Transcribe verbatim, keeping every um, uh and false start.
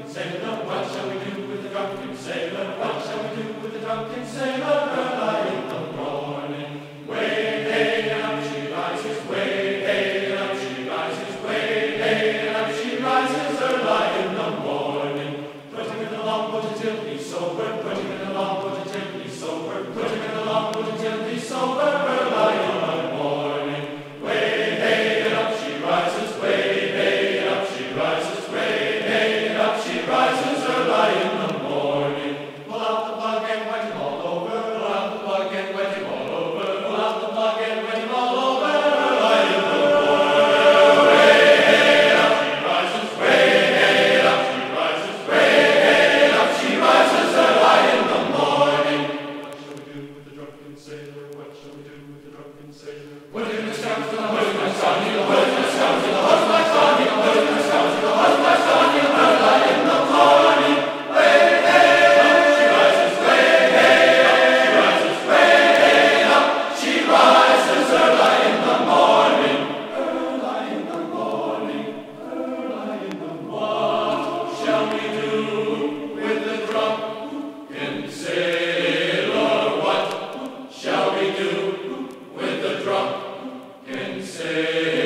sailor? What shall we do with the drunken sailor? What shall we do with the drunken sailor? Early in the morning, way hey and up she rises, way hey and up she rises, way hey and up she rises. Early in the morning, put him in the longboat until he's sober, put him in the longboat until he's sober, put him in the longboat until he's sober. Early in the morning, way hey and up she rises, way hey and up she rises, way hey and up she rises. Early in the morning, pull out the plug and wet him all over, pull out the plug and wet him all over, pull out the plug and wet him all over. Early in the morning, way hey and up she rises, way hey and up she rises, way hey and up she rises. Early in the morning. What shall we do with the drunken sailor? What shall we do with the drunken sailor? Put him in the scoundrel, put him in the scoundrel, put him in the scoundrel, put him in the scoundrel, put him in the scoundrel, put him in the scoundrel. Early in the morning, way hey up she rises, way hey up she rises, way hey up she rises. Early in the morning, early in the morning, early in the morning. What shall we do with the drunken sailor? What shall we do with the drunken sailor?